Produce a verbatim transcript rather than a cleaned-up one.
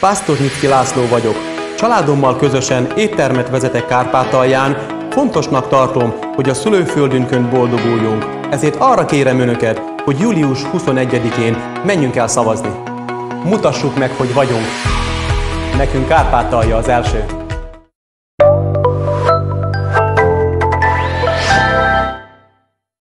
Pásztornyicki László vagyok. Családommal közösen éttermet vezetek Kárpátalján. Fontosnak tartom, hogy a szülőföldünkön boldoguljunk. Ezért arra kérem önöket, hogy július huszonegyedikén menjünk el szavazni. Mutassuk meg, hogy vagyunk. Nekünk Kárpátalja az első.